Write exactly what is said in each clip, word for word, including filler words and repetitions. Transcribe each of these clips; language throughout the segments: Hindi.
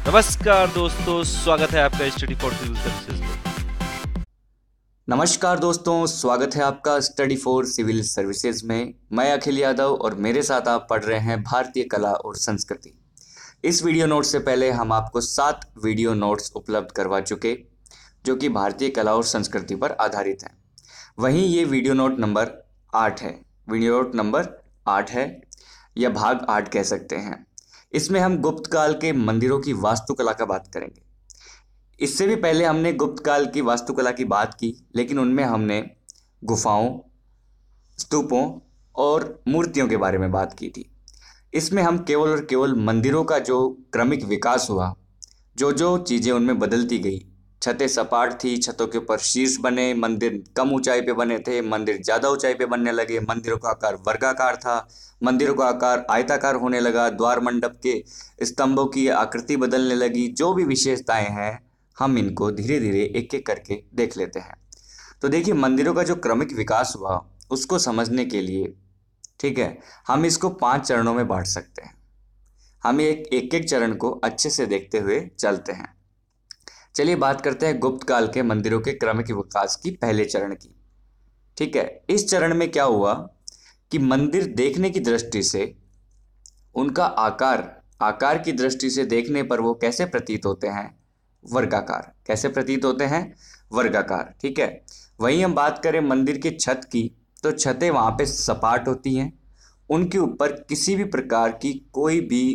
नमस्कार दोस्तों, स्वागत है आपका स्टडी फॉर सिविल सर्विसेज में। नमस्कार दोस्तों, स्वागत है आपका स्टडी फॉर सिविल सर्विसेज में। मैं अखिल यादव और मेरे साथ आप पढ़ रहे हैं भारतीय कला और संस्कृति। इस वीडियो नोट से पहले हम आपको सात वीडियो नोट्स उपलब्ध करवा चुके जो कि भारतीय कला और संस्कृति पर आधारित हैं। वहीं ये वीडियो नोट नंबर आठ है वीडियो नोट नंबर आठ है या भाग आठ कह सकते हैं। इसमें हम गुप्त काल के मंदिरों की वास्तुकला का बात करेंगे। इससे भी पहले हमने गुप्त काल की वास्तुकला की बात की, लेकिन उनमें हमने गुफाओं, स्तूपों और मूर्तियों के बारे में बात की थी। इसमें हम केवल और केवल मंदिरों का जो क्रमिक विकास हुआ, जो जो चीज़ें उनमें बदलती गई। छतें सपाट थी, छतों के ऊपर शीर्ष बने, मंदिर कम ऊंचाई पे बने थे, मंदिर ज़्यादा ऊंचाई पे बनने लगे, मंदिरों का आकार वर्गाकार था, मंदिरों का आकार आयताकार होने लगा, द्वार मंडप के स्तंभों की आकृति बदलने लगी। जो भी विशेषताएं हैं हम इनको धीरे धीरे एक एक करके देख लेते हैं। तो देखिए, मंदिरों का जो क्रमिक विकास हुआ उसको समझने के लिए, ठीक है, हम इसको पांच चरणों में बांट सकते हैं। हम एक एक एक चरण को अच्छे से देखते हुए चलते हैं। चलिए बात करते हैं गुप्त काल के मंदिरों के क्रमिक विकास की पहले चरण की। ठीक है, इस चरण में क्या हुआ कि मंदिर देखने की दृष्टि से उनका आकार आकार की दृष्टि से देखने पर वो कैसे प्रतीत होते हैं? वर्गाकार। कैसे प्रतीत होते हैं? वर्गाकार। ठीक है। वहीं हम बात करें मंदिर की छत की, तो छतें वहाँ पे सपाट होती हैं, उनके ऊपर किसी भी प्रकार की कोई भी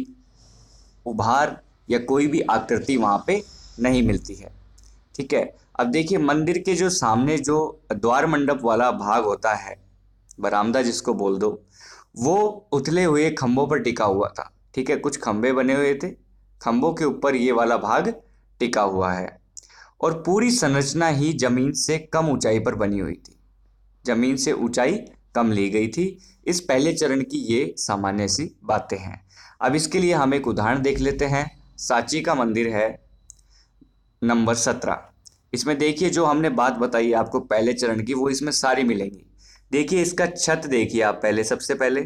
उभार या कोई भी आकृति वहाँ पे नहीं मिलती है। ठीक है। अब देखिए, मंदिर के जो सामने जो द्वार मंडप वाला भाग होता है, बरामदा जिसको बोल दो, वो उथले हुए खंभों पर टिका हुआ था। ठीक है, कुछ खंभे बने हुए थे, खंभों के ऊपर ये वाला भाग टिका हुआ है और पूरी संरचना ही जमीन से कम ऊंचाई पर बनी हुई थी। जमीन से ऊंचाई कम ली गई थी। इस पहले चरण की ये सामान्य सी बातें हैं। अब इसके लिए हम एक उदाहरण देख लेते हैं। सांची का मंदिर है नंबर सत्रह। इसमें देखिए, जो हमने बात बताई आपको पहले चरण की, वो इसमें सारी मिलेंगी। देखिए, इसका छत देखिए आप पहले, सबसे पहले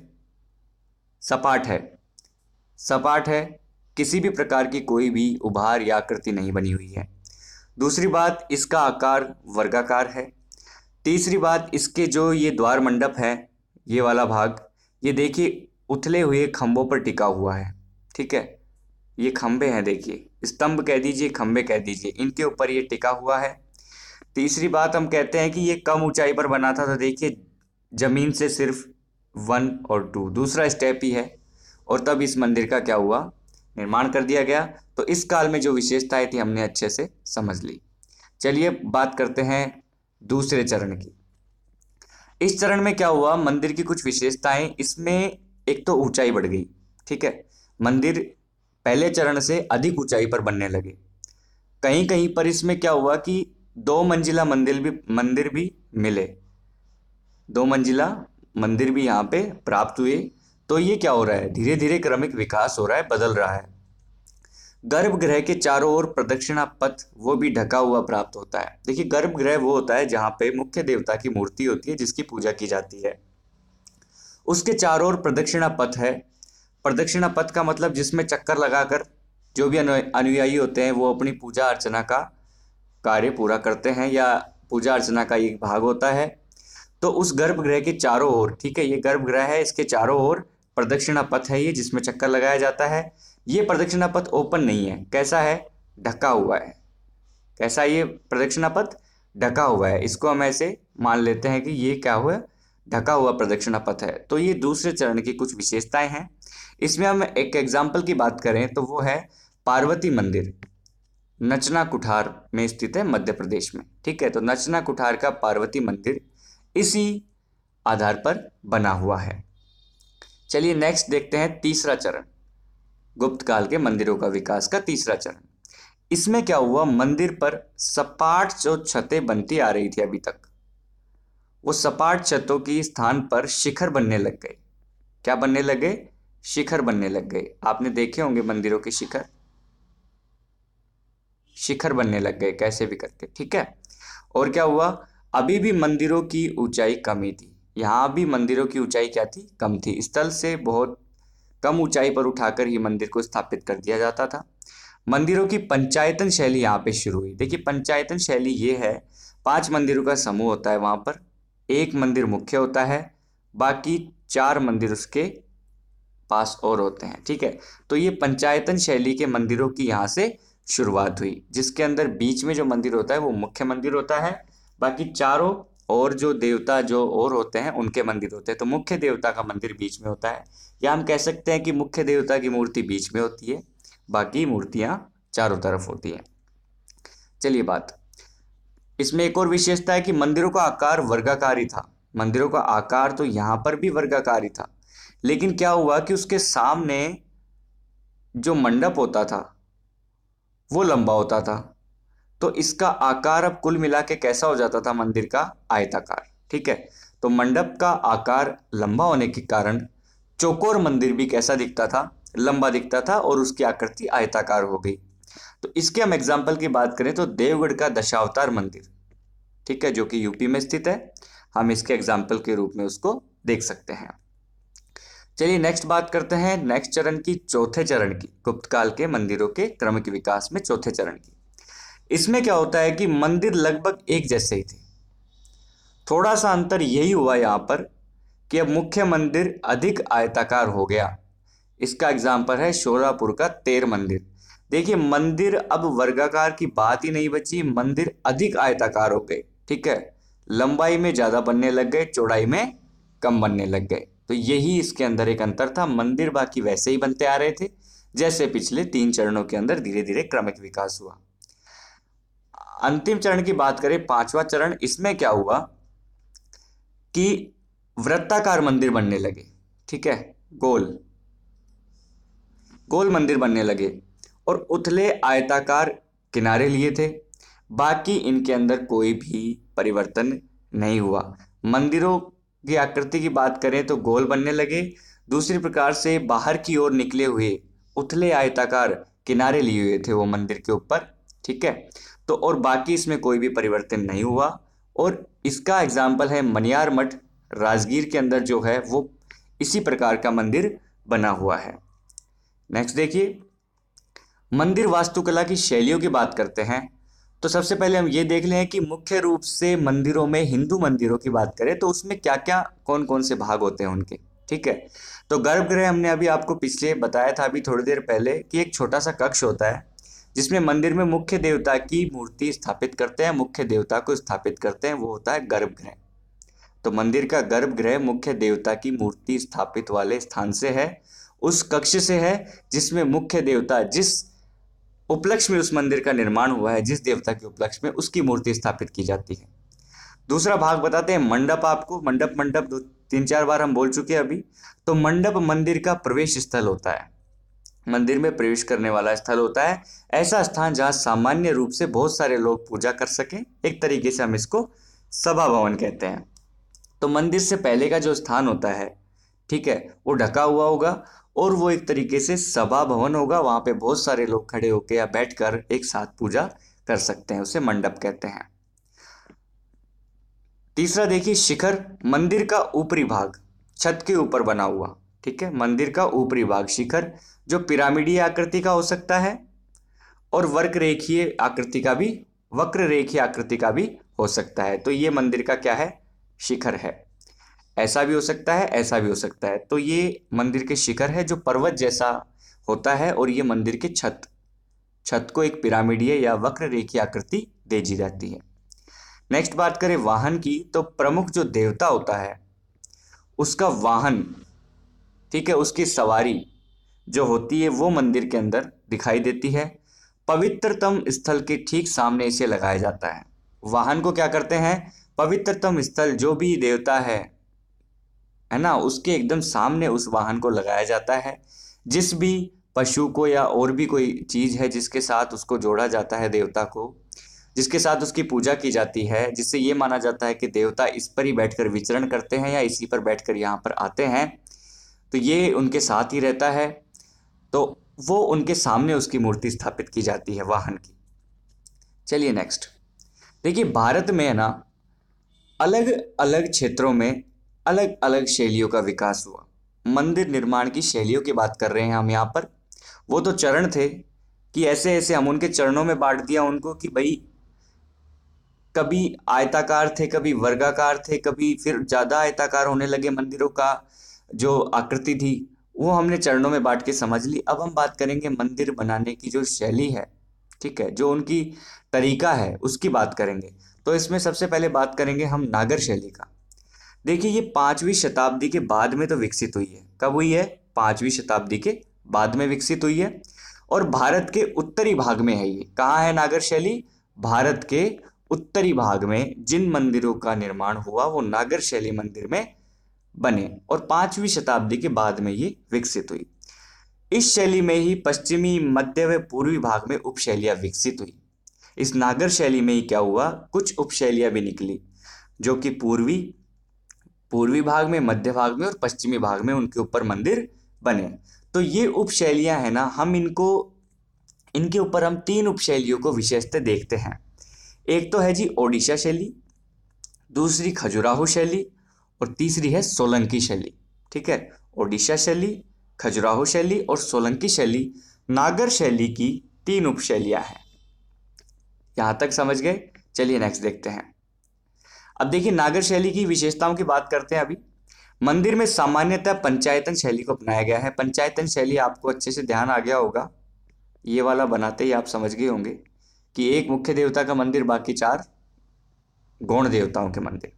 सपाट है सपाट है किसी भी प्रकार की कोई भी उभार या आकृति नहीं बनी हुई है। दूसरी बात, इसका आकार वर्गाकार है। तीसरी बात, इसके जो ये द्वार मंडप है, ये वाला भाग, ये देखिए उथले हुए खंभों पर टिका हुआ है। ठीक है, ये खंभे हैं, देखिए स्तंभ कह दीजिए, खंभे कह दीजिए, इनके ऊपर ये टिका हुआ है। तीसरी बात, हम कहते हैं कि ये कम ऊंचाई पर बना था, तो देखिए जमीन से सिर्फ वन और टू, दूसरा स्टेप ही है, और तब इस मंदिर का क्या हुआ? निर्माण कर दिया गया। तो इस काल में जो विशेषताएं थी हमने अच्छे से समझ ली। चलिए बात करते हैं दूसरे चरण की। इस चरण में क्या हुआ? मंदिर की कुछ विशेषताएं, इसमें एक तो ऊंचाई बढ़ गई। ठीक है, मंदिर पहले चरण से अधिक ऊंचाई पर बनने लगे। कहीं कहीं पर इसमें क्या हुआ कि दो मंजिला मंदिर भी मंदिर भी मिले, दो मंजिला मंदिर भी यहाँ पे प्राप्त हुए। तो ये क्या हो रहा है? धीरे धीरे क्रमिक विकास हो रहा है, बदल रहा है। गर्भगृह के चारों ओर प्रदक्षिणा पथ वो भी ढका हुआ प्राप्त होता है। देखिए, गर्भगृह वो होता है जहाँ पे मुख्य देवता की मूर्ति होती है, जिसकी पूजा की जाती है। उसके चारों ओर प्रदक्षिणा पथ है। प्रदक्षिणा पथ का मतलब जिसमें चक्कर लगाकर जो भी अनुयायी होते हैं वो अपनी पूजा अर्चना का कार्य पूरा करते हैं, या पूजा अर्चना का एक भाग होता है। तो उस गर्भगृह के चारों ओर, ठीक है, ये गर्भगृह है, इसके चारों ओर प्रदक्षिणा पथ है ये, जिसमें चक्कर लगाया जाता है। ये प्रदक्षिणा पथ ओपन नहीं है। कैसा है? ढका हुआ है। कैसा? ये प्रदक्षिणा पथ ढका हुआ है। इसको हम ऐसे मान लेते हैं कि ये क्या हुआ? ढका हुआ प्रदक्षिणा पथ है। तो ये दूसरे चरण की कुछ विशेषताएं हैं। इसमें हम एक एग्जाम्पल की बात करें तो वो है पार्वती मंदिर, नचना कुठार में स्थित है, मध्य प्रदेश में। ठीक है, तो नचना कुठार का पार्वती मंदिर इसी आधार पर बना हुआ है। चलिए नेक्स्ट देखते हैं तीसरा चरण, गुप्त काल के मंदिरों का विकास का तीसरा चरण। इसमें क्या हुआ? मंदिर पर सपाट जो छतें बनती आ रही थी अभी तक, वो सपाट छतों की स्थान पर शिखर बनने लग गए। क्या बनने लगे? शिखर बनने लग गए। आपने देखे होंगे मंदिरों के शिखर, शिखर बनने लग गए कैसे भी करके। ठीक है, और क्या हुआ? अभी भी मंदिरों की ऊंचाई कम ही थी। यहाँ भी मंदिरों की ऊंचाई क्या थी? कम थी। स्थल से बहुत कम ऊंचाई पर उठाकर ही मंदिर को स्थापित कर दिया जाता था। मंदिरों की पंचायतन शैली यहाँ पे शुरू हुई। देखिए पंचायतन शैली ये है, पांच मंदिरों का समूह होता है वहाँ पर, एक मंदिर मुख्य होता है, बाकी चार मंदिर उसके पास और होते हैं। ठीक है, तो ये पंचायतन शैली के मंदिरों की यहाँ से शुरुआत हुई, जिसके अंदर बीच में जो मंदिर होता है वो मुख्य मंदिर होता है, बाकी चारों और जो देवता जो और होते हैं उनके मंदिर होते हैं। तो मुख्य देवता का मंदिर बीच में होता है, या हम कह सकते हैं कि मुख्य देवता की मूर्ति बीच में होती है, बाकी मूर्तियां चारों तरफ होती हैं। चलिए बात, इसमें एक और विशेषता है कि मंदिरों का आकार वर्गाकार ही था। मंदिरों का आकार तो यहाँ पर भी वर्गाकार ही था, लेकिन क्या हुआ कि उसके सामने जो मंडप होता था वो लंबा होता था, तो इसका आकार अब कुल मिला के कैसा हो जाता था, मंदिर का आयताकार। ठीक है, तो मंडप का आकार लंबा होने के कारण चौकोर मंदिर भी कैसा दिखता था, लंबा दिखता था, और उसकी आकृति आयताकार हो गई। तो इसके हम एग्जाम्पल की बात करें तो देवगढ़ का दशावतार मंदिर, ठीक है, जो कि यूपी में स्थित है, हम इसके एग्जाम्पल के रूप में उसको देख सकते हैं। चलिए नेक्स्ट बात करते हैं नेक्स्ट चरण की, चौथे चरण की, गुप्त काल के मंदिरों के क्रमिक विकास में चौथे चरण की। इसमें क्या होता है कि मंदिर लगभग एक जैसे ही थे, थोड़ा सा अंतर यही हुआ यहाँ पर कि अब मुख्य मंदिर अधिक आयताकार हो गया। इसका एग्जाम्पल है शोरापुर का तेर मंदिर। देखिए मंदिर अब वर्गाकार की बात ही नहीं बची, मंदिर अधिक आयताकार हो गए। ठीक है, लंबाई में ज्यादा बनने लग गए, चौड़ाई में कम बनने लग गए। तो यही इसके अंदर एक अंतर था। मंदिर बाकी वैसे ही बनते आ रहे थे जैसे पिछले तीन चरणों के अंदर धीरे धीरे क्रमिक विकास हुआ। अंतिम चरण की बात करें, पांचवा चरण, इसमें क्या हुआ कि वृत्ताकार मंदिर बनने लगे। ठीक है, गोल गोल मंदिर बनने लगे और उथले आयताकार किनारे लिए थे। बाकी इनके अंदर कोई भी परिवर्तन नहीं हुआ। मंदिरों की आकृति की बात करें तो गोल बनने लगे, दूसरी प्रकार से बाहर की ओर निकले हुए उथले आयताकार किनारे लिए हुए थे वो मंदिर के ऊपर। ठीक है, तो और बाकी इसमें कोई भी परिवर्तन नहीं हुआ। और इसका एग्जाम्पल है मनियार मठ, राजगीर के अंदर जो है वो इसी प्रकार का मंदिर बना हुआ है। नेक्स्ट देखिए, मंदिर वास्तुकला की शैलियों की बात करते हैं तो सबसे पहले हम ये देख लें कि मुख्य रूप से मंदिरों में, हिंदू मंदिरों की बात करें तो उसमें क्या क्या कौन कौन से भाग होते हैं उनके। ठीक है, तो गर्भगृह हमने अभी आपको पिछले बताया था, अभी थोड़ी देर पहले, कि एक छोटा सा कक्ष होता है जिसमें मंदिर में मुख्य देवता की मूर्ति स्थापित करते हैं, मुख्य देवता को स्थापित करते हैं, वो होता है गर्भगृह। तो मंदिर का गर्भगृह मुख्य देवता की मूर्ति स्थापित वाले स्थान से है, उस कक्ष से है जिसमें मुख्य देवता, जिस उपलक्ष्य में उस मंदिर का निर्माण हुआ है, जिस देवता के उपलक्ष्य में, उसकी मूर्ति स्थापित की जाती है। दूसरा भाग बताते हैं मंडप आपको। मंडप मंडप दो तीन चार बार हम बोल चुके हैं अभी। तो मंडप मंदिर का प्रवेश स्थल होता है, मंदिर में प्रवेश करने वाला स्थल होता है, ऐसा स्थान जहां सामान्य रूप से बहुत सारे लोग पूजा कर सकें। एक तरीके से हम इसको सभा भवन कहते हैं। तो मंदिर से पहले का जो स्थान होता है, ठीक है, वो ढका हुआ होगा और वो एक तरीके से सभा भवन होगा, वहां पे बहुत सारे लोग खड़े होकर या बैठकर एक साथ पूजा कर सकते हैं, उसे मंडप कहते हैं। तीसरा देखिए शिखर, मंदिर का ऊपरी भाग, छत के ऊपर बना हुआ। ठीक है, मंदिर का ऊपरी भाग शिखर, जो पिरामिडीय आकृति का हो सकता है और वक्र रेखीय आकृति का भी वक्र रेखीय आकृति का भी हो सकता है। तो ये मंदिर का क्या है, शिखर है। ऐसा भी हो सकता है, ऐसा भी हो सकता है। तो ये मंदिर के शिखर है जो पर्वत जैसा होता है, और ये मंदिर के छत छत को एक पिरामिडीय या वक्र रेखीय आकृति दे दी जाती है। नेक्स्ट बात करें वाहन की, तो प्रमुख जो देवता होता है उसका वाहन, ठीक है, उसकी सवारी जो होती है वो मंदिर के अंदर दिखाई देती है। पवित्रतम स्थल के ठीक सामने इसे लगाया जाता है। वाहन को क्या करते हैं, पवित्रतम स्थल जो भी देवता है है ना, उसके एकदम सामने उस वाहन को लगाया जाता है। जिस भी पशु को या और भी कोई चीज है जिसके साथ उसको जोड़ा जाता है, देवता को जिसके साथ उसकी पूजा की जाती है, जिससे ये माना जाता है कि देवता इस पर ही बैठकर विचरण करते हैं या इसी पर बैठकर यहाँ पर आते हैं, तो ये उनके साथ ही रहता है। तो वो उनके सामने उसकी मूर्ति स्थापित की जाती है वाहन की। चलिए नेक्स्ट देखिए, भारत में है ना अलग अलग क्षेत्रों में अलग अलग शैलियों का विकास हुआ। मंदिर निर्माण की शैलियों की बात कर रहे हैं हम यहाँ पर। वो तो चरण थे कि ऐसे ऐसे हम उनके चरणों में बांट दिया उनको कि भाई कभी आयताकार थे, कभी वर्गाकार थे, कभी फिर ज्यादा आयताकार होने लगे मंदिरों का जो आकृति थी, वो हमने चरणों में बांट के समझ ली। अब हम बात करेंगे मंदिर बनाने की जो शैली है, ठीक है, जो उनकी तरीका है उसकी बात करेंगे। तो इसमें सबसे पहले बात करेंगे हम नागर शैली का। देखिए ये पांचवी शताब्दी के बाद में तो विकसित हुई है। कब हुई है? पांचवी शताब्दी के बाद में विकसित हुई है और भारत के उत्तरी भाग में है। ये कहाँ है नागर शैली? भारत के उत्तरी भाग में जिन मंदिरों का निर्माण हुआ वो नागर शैली मंदिर में बने और पांचवी शताब्दी के बाद में ये विकसित हुई। इस शैली में ही पश्चिमी, मध्य व पूर्वी भाग में उपशैलियां विकसित हुई। इस नागर शैली में ही क्या हुआ, कुछ उपशैलियां भी निकली जो कि पूर्वी पूर्वी भाग में, मध्य भाग में और पश्चिमी भाग में उनके ऊपर मंदिर बने। तो ये उपशैलियां है ना, हम इनको इनके ऊपर हम तीन उपशैलियों को विशेषतः देखते हैं। एक तो है जी ओडिशा शैली, दूसरी खजुराहो शैली और तीसरी है सोलंकी शैली। ठीक है, ओडिशा शैली, खजुराहो शैली और सोलंकी शैली नागर शैली की तीन उपशैलियां हैं। यहां तक समझ गए? चलिए नेक्स्ट देखते हैं। अब देखिए नागर शैली की विशेषताओं की बात करते हैं। अभी मंदिर में सामान्यतः पंचायतन शैली को अपनाया गया है। पंचायतन शैली आपको अच्छे से ध्यान आ गया होगा, ये वाला बनाते ही आप समझ गए होंगे कि एक मुख्य देवता का मंदिर, बाकी चार गौण देवताओं के मंदिर।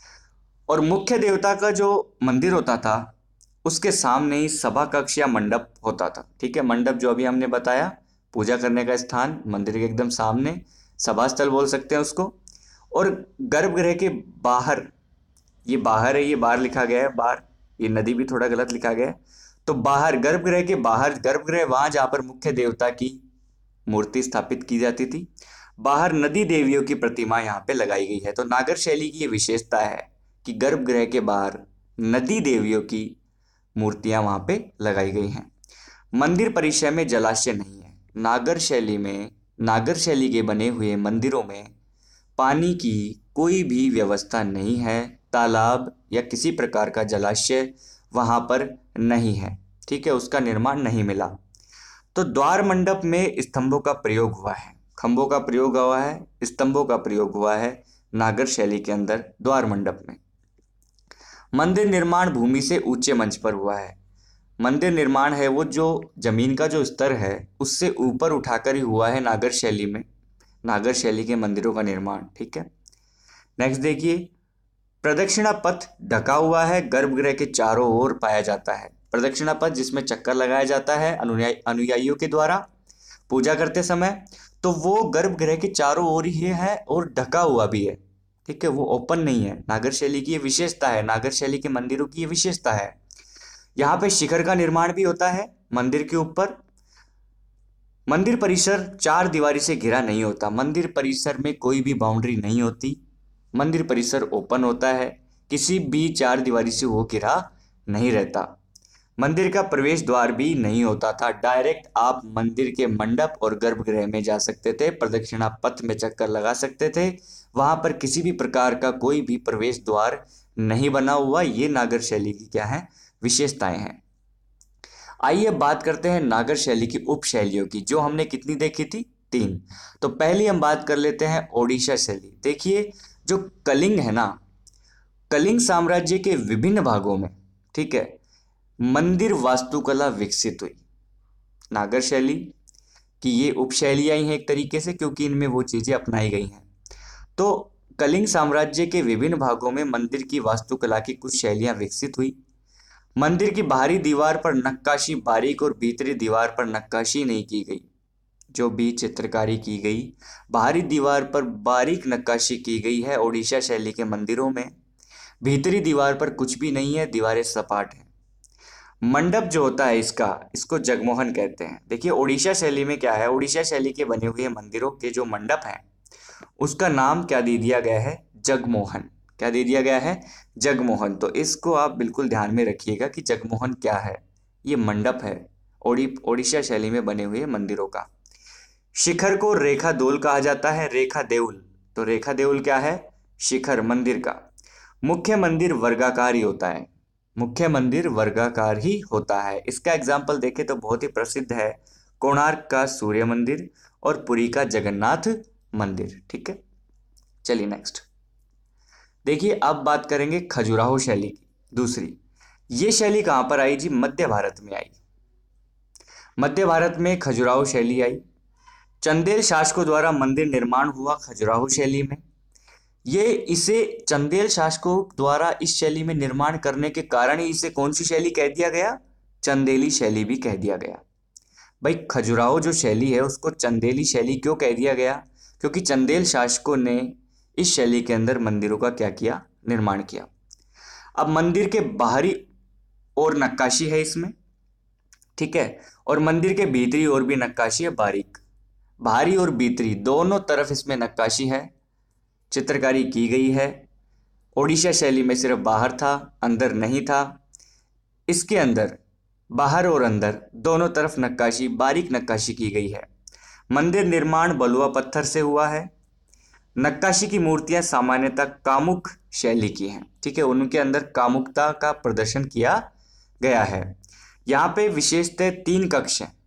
और मुख्य देवता का जो मंदिर होता था उसके सामने ही सभा कक्ष या मंडप होता था। ठीक है, मंडप जो अभी हमने बताया, पूजा करने का स्थान, मंदिर के एकदम सामने सभा स्थल बोल सकते हैं उसको। और गर्भगृह के बाहर, ये बाहर है, ये बाहर लिखा गया है, बाहर, ये नदी भी थोड़ा गलत लिखा गया है। तो बाहर, गर्भगृह के बाहर, गर्भगृह वहां जहां पर मुख्य देवता की मूर्ति स्थापित की जाती थी, बाहर नदी देवियों की प्रतिमा यहाँ पे लगाई गई है। तो नागर शैली की ये विशेषता है कि गर्भगृह के बाहर नदी देवियों की मूर्तियां वहां पे लगाई गई हैं। मंदिर परिसर में जलाशय नहीं है। नागर शैली में, नागर शैली के बने हुए मंदिरों में पानी की कोई भी व्यवस्था नहीं है। तालाब या किसी प्रकार का जलाशय वहां पर नहीं है। ठीक है, उसका निर्माण नहीं मिला। तो द्वार मंडप में स्तंभों का प्रयोग हुआ है, खंभों का प्रयोग हुआ है, स्तंभों का प्रयोग हुआ है नागर शैली के अंदर द्वार मंडप में। मंदिर निर्माण भूमि से ऊंचे मंच पर हुआ है। मंदिर निर्माण है वो जो जमीन का जो स्तर है उससे ऊपर उठाकर ही हुआ है नागर शैली में, नागर शैली के मंदिरों का निर्माण। ठीक है, नेक्स्ट देखिए, प्रदक्षिणा पथ ढका हुआ है, गर्भगृह के चारों ओर पाया जाता है। प्रदक्षिणा पथ जिसमें चक्कर लगाया जाता है अनुयायी अनुयायियों के द्वारा पूजा करते समय, तो वो गर्भगृह के चारों ओर ही है और ढका हुआ भी है। ठीक है, वो ओपन नहीं है। नागर शैली की ये विशेषता है, नागर शैली के मंदिरों की ये विशेषता है। यहाँ पे शिखर का निर्माण भी होता है मंदिर के ऊपर। मंदिर परिसर चार दीवारी से घिरा नहीं होता। मंदिर परिसर में कोई भी बाउंड्री नहीं होती। मंदिर परिसर ओपन होता है, किसी भी चार दीवारी से वो घिरा नहीं रहता। मंदिर का प्रवेश द्वार भी नहीं होता था। डायरेक्ट आप मंदिर के मंडप और गर्भगृह में जा सकते थे, प्रदक्षिणा पथ में चक्कर लगा सकते थे। वहां पर किसी भी प्रकार का कोई भी प्रवेश द्वार नहीं बना हुआ। ये नागर शैली की क्या है, विशेषताएं हैं। आइए बात करते हैं नागर शैली की उपशैलियों की, जो हमने कितनी देखी थी? तीन। तो पहली हम बात कर लेते हैं ओडिशा शैली। देखिए जो कलिंग है ना, कलिंग साम्राज्य के विभिन्न भागों में, ठीक है, मंदिर वास्तुकला विकसित हुई। नागर शैली की ये उपशैलियां ही हैं एक तरीके से, क्योंकि इनमें वो चीजें अपनाई गई हैं। तो कलिंग साम्राज्य के विभिन्न भागों में मंदिर की वास्तुकला की कुछ शैलियां विकसित हुई। मंदिर की बाहरी दीवार पर नक्काशी बारीक और भीतरी दीवार पर नक्काशी नहीं की गई। जो भी चित्रकारी की गई, बाहरी दीवार पर बारीक नक्काशी की गई है ओडिशा शैली के मंदिरों में। भीतरी दीवार पर कुछ भी नहीं है, दीवारें सपाट हैं। मंडप जो होता है इसका, इसको जगमोहन कहते हैं। देखिए ओडिशा शैली में क्या है, ओडिशा शैली के बने हुए मंदिरों के जो मंडप हैं उसका नाम क्या दे दिया गया है? जगमोहन। क्या दे दिया गया है? जगमोहन। तो इसको आप बिल्कुल ध्यान में रखिएगा कि जगमोहन क्या है। ये मंडप है ओडी ओडिशा शैली में बने हुए मंदिरों का। शिखर को रेखा देउल कहा जाता है, रेखा देउल। तो रेखा देउल क्या है? शिखर मंदिर का। मुख्य मंदिर वर्गाकार ही होता है, मुख्य मंदिर वर्गाकार ही होता है। इसका एग्जाम्पल देखें तो बहुत ही प्रसिद्ध है कोणार्क का सूर्य मंदिर और पुरी का जगन्नाथ मंदिर। ठीक है, चलिए नेक्स्ट देखिए, अब बात करेंगे खजुराहो शैली की। दूसरी, ये शैली कहां पर आई जी? मध्य भारत में आई। मध्य भारत में खजुराहो शैली आई। चंदेल शासकों द्वारा मंदिर निर्माण हुआ खजुराहो शैली में। ये इसे चंदेल शासकों द्वारा इस शैली में निर्माण करने के कारण ही इसे कौन सी शैली कह दिया गया? चंदेली शैली भी कह दिया गया। भाई खजुराहो जो शैली है उसको चंदेली शैली क्यों कह दिया गया? क्योंकि चंदेल शासकों ने इस शैली के अंदर मंदिरों का क्या किया? निर्माण किया। अब मंदिर के बाहरी और नक्काशी है इसमें, ठीक है, और मंदिर के भीतरी और भी नक्काशी है बारीक। बाहरी और भीतरी दोनों तरफ इसमें नक्काशी है, चित्रकारी की गई है। ओडिशा शैली में सिर्फ बाहर था, अंदर नहीं था। इसके अंदर बाहर और अंदर दोनों तरफ नक्काशी, बारीक नक्काशी की गई है। मंदिर निर्माण बलुआ पत्थर से हुआ है। नक्काशी की मूर्तियां सामान्यतः कामुक शैली की हैं, ठीक है, उनके अंदर कामुकता का प्रदर्शन किया गया है। यहाँ पे विशेषतः तीन कक्ष हैं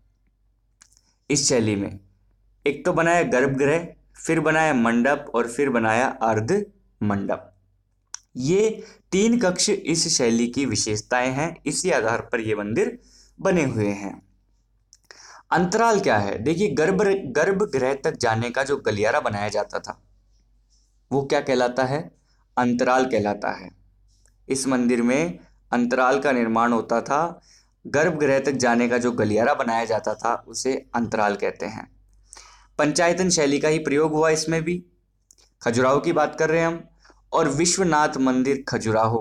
इस शैली में। एक तो बनाया गर्भगृह, फिर बनाया मंडप और फिर बनाया अर्ध मंडप। ये तीन कक्ष इस शैली की विशेषताएं हैं, इसी आधार पर ये मंदिर बने हुए हैं। अंतराल क्या है? देखिए, गर्भ गर्भगृह तक जाने का जो गलियारा बनाया जाता था वो क्या कहलाता है? अंतराल कहलाता है। इस मंदिर में अंतराल का निर्माण होता था। गर्भगृह तक जाने का जो गलियारा बनाया जाता था उसे अंतराल कहते हैं। पंचायतन शैली का ही प्रयोग हुआ इसमें भी। खजुराहो की बात कर रहे हैं हम। और विश्वनाथ मंदिर खजुराहो,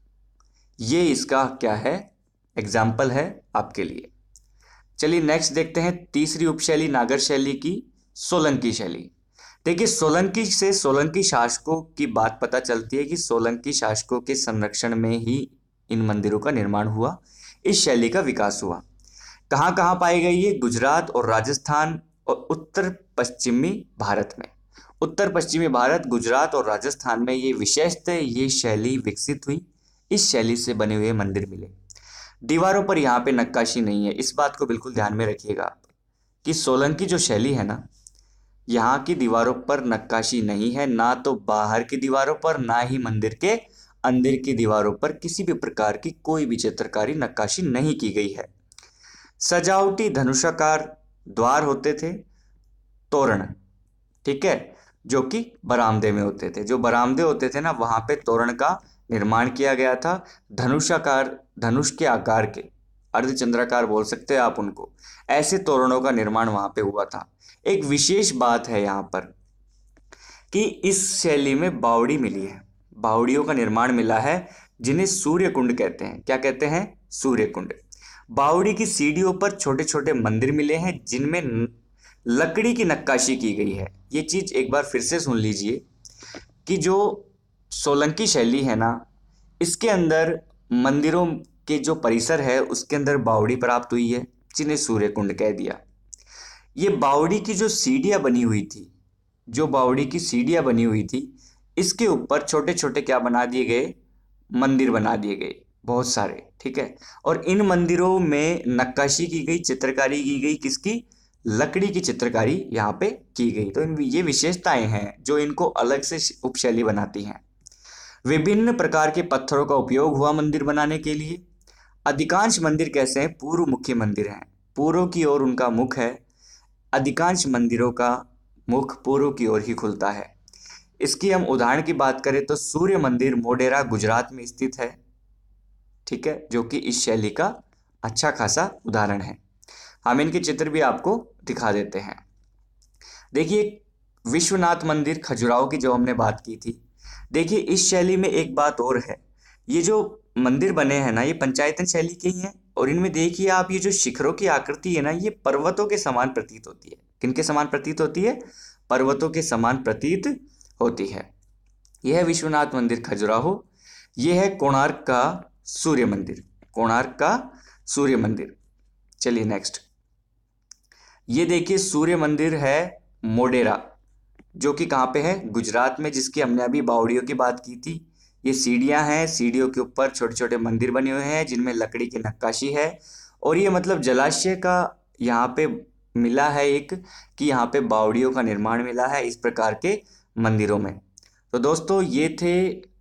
ये इसका क्या है? एग्जाम्पल है आपके लिए। चलिए नेक्स्ट देखते हैं तीसरी उपशैली नागर शैली की, सोलंकी शैली। देखिए, सोलंकी से सोलंकी शासकों की बात पता चलती है कि सोलंकी शासकों के संरक्षण में ही इन मंदिरों का निर्माण हुआ, इस शैली का विकास हुआ। कहाँ कहाँ पाई गई ये? गुजरात और राजस्थान और उत्तर पश्चिमी भारत में। उत्तर पश्चिमी भारत, गुजरात और राजस्थान में ये विशेषतः ये शैली विकसित हुई। इस शैली से बने हुए मंदिर मिले। दीवारों पर यहाँ पे नक्काशी नहीं है, इस बात को बिल्कुल ध्यान में रखिएगा आप कि सोलंकी जो शैली है ना, यहाँ की दीवारों पर नक्काशी नहीं है, ना तो बाहर की दीवारों पर, ना ही मंदिर के अंदर की दीवारों पर किसी भी प्रकार की कोई भी चित्रकारी नक्काशी नहीं की गई है। सजावटी धनुषाकार द्वार होते थे, तोरण, ठीक है, जो कि बरामदे में होते थे। जो बरामदे होते थे ना, वहां पे तोरण का निर्माण किया गया था। धनुषाकार, धनुष के आकार के, अर्धचंद्राकार बोल सकते हैं आप उनको, ऐसे तोरणों का निर्माण वहां पे हुआ था। एक विशेष बात है यहाँ पर कि इस शैली में बावड़ी मिली है, बावड़ियों का निर्माण मिला है, जिन्हें सूर्य कुंड कहते हैं। क्या कहते हैं? सूर्य कुंड। बावड़ी की सीढ़ियों पर छोटे छोटे मंदिर मिले हैं जिनमें लकड़ी की नक्काशी की गई है। ये चीज एक बार फिर से सुन लीजिए कि जो सोलंकी शैली है ना, इसके अंदर मंदिरों के जो परिसर है उसके अंदर बावड़ी प्राप्त हुई है, जिन्हें सूर्य कुंड कह दिया। ये बावड़ी की जो सीढ़ियां बनी हुई थी, जो बावड़ी की सीढ़ियां बनी हुई थी, इसके ऊपर छोटे छोटे क्या बना दिए गए? मंदिर बना दिए गए, बहुत सारे, ठीक है। और इन मंदिरों में नक्काशी की गई, चित्रकारी की गई, किसकी? लकड़ी की चित्रकारी यहाँ पे की गई। तो ये विशेषताएं हैं जो इनको अलग से उपशैली बनाती हैं। विभिन्न प्रकार के पत्थरों का उपयोग हुआ मंदिर बनाने के लिए। अधिकांश मंदिर कैसे हैं? पूर्व मुखी मंदिर हैं, पूर्व की ओर उनका मुख है। अधिकांश मंदिरों का मुख पूर्व की ओर ही खुलता है। इसकी हम उदाहरण की बात करें तो सूर्य मंदिर मोढेरा गुजरात में स्थित है, ठीक है, जो कि इस शैली का अच्छा खासा उदाहरण है। हम इनके चित्र भी आपको दिखा देते हैं। देखिए, विश्वनाथ मंदिर खजुराहो की जो हमने बात की थी, देखिए इस शैली में एक बात और है, ये जो मंदिर बने हैं ना, ये पंचायतन शैली के ही हैं। और इनमें देखिए आप, ये जो शिखरों की आकृति है ना, ये पर्वतों के समान प्रतीत होती है। किनके समान प्रतीत होती है? पर्वतों के समान प्रतीत होती है। यह है विश्वनाथ मंदिर खजुराहो। यह है कोणार्क का सूर्य मंदिर, कोणार्क का सूर्य मंदिर। चलिए नेक्स्ट, ये देखिए सूर्य मंदिर है मोढेरा, जो कि कहाँ पे है? गुजरात में, जिसकी हमने अभी बावड़ियों की बात की थी। ये सीढ़ियाँ हैं, सीढ़ियों के ऊपर छोटे छोटे मंदिर बने हुए हैं जिनमें लकड़ी की नक्काशी है। और ये मतलब जलाशय का यहाँ पे मिला है एक कि यहाँ पे बावड़ियों का निर्माण मिला है इस प्रकार के मंदिरों में। तो दोस्तों ये थे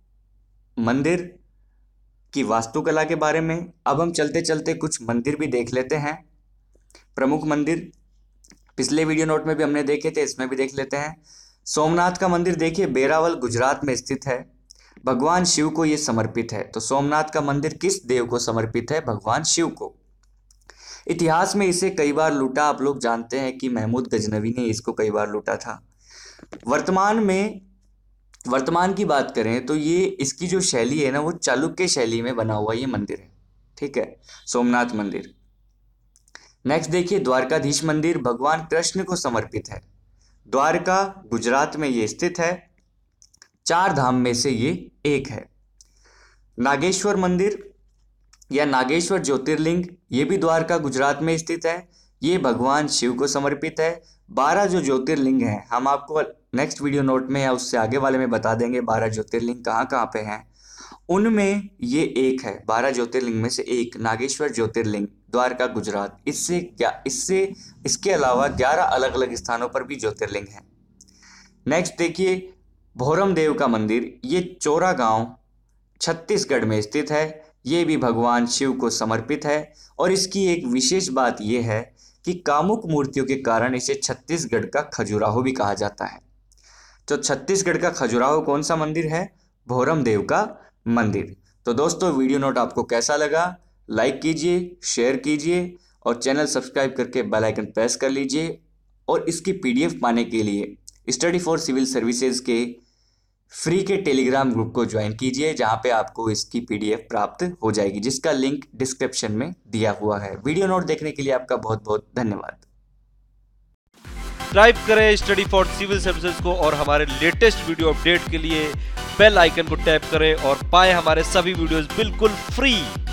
मंदिर की वास्तुकला के बारे में। अब हम चलते चलते कुछ मंदिर भी देख लेते हैं, प्रमुख मंदिर। पिछले वीडियो नोट में भी हमने देखे थे, इसमें भी देख लेते हैं। सोमनाथ का मंदिर देखिए बेरावल गुजरात में स्थित है, भगवान शिव को ये समर्पित है। तो सोमनाथ का मंदिर किस देव को समर्पित है? भगवान शिव को। इतिहास में इसे कई बार लूटा, आप लोग जानते हैं कि महमूद गजनवी ने इसको कई बार लूटा था। वर्तमान में वर्तमान की बात करें तो ये इसकी जो शैली है ना वो चालुक्य शैली में बना हुआ ये मंदिर है, ठीक है, सोमनाथ मंदिर। नेक्स्ट देखिए द्वारकाधीश मंदिर भगवान कृष्ण को समर्पित है। द्वारका गुजरात में ये स्थित है, चार धाम में से ये एक है। नागेश्वर मंदिर या नागेश्वर ज्योतिर्लिंग ये भी द्वारका गुजरात में स्थित है, ये भगवान शिव को समर्पित है। बारह जो ज्योतिर्लिंग हैं हम आपको नेक्स्ट वीडियो नोट में या उससे आगे वाले में बता देंगे बारह ज्योतिर्लिंग कहाँ कहाँ पे हैं। उनमें ये एक है, बारह ज्योतिर्लिंग में से एक नागेश्वर ज्योतिर्लिंग द्वारका गुजरात। इससे क्या इससे इसके अलावा ग्यारह अलग अलग स्थानों पर भी ज्योतिर्लिंग हैं। नेक्स्ट देखिए भोरम देव का मंदिर, ये चोरा गांव छत्तीसगढ़ में स्थित है, ये भी भगवान शिव को समर्पित है। और इसकी एक विशेष बात यह है कि कामुक मूर्तियों के कारण इसे छत्तीसगढ़ का खजुराहो भी कहा जाता है। तो छत्तीसगढ़ का खजुराहो कौन सा मंदिर है? भोरम देव का मंदिर। तो दोस्तों वीडियो नोट आपको कैसा लगा? लाइक कीजिए, शेयर कीजिए और चैनल सब्सक्राइब करके बेल आइकन प्रेस कर लीजिए। और इसकी पीडीएफ पाने के लिए स्टडी फॉर सिविल सर्विसेज के फ्री के टेलीग्राम ग्रुप को ज्वाइन कीजिए, जहां पे आपको इसकी पीडीएफ प्राप्त हो जाएगी, जिसका लिंक डिस्क्रिप्शन में दिया हुआ है। वीडियो नोट देखने के लिए आपका बहुत बहुत धन्यवाद। सब्सक्राइब करें स्टडी फॉर सिविल सर्विसेज को और हमारे लेटेस्ट वीडियो अपडेट के लिए बेल आइकन को टैप करें और पाएं हमारे सभी वीडियोस बिल्कुल फ्री।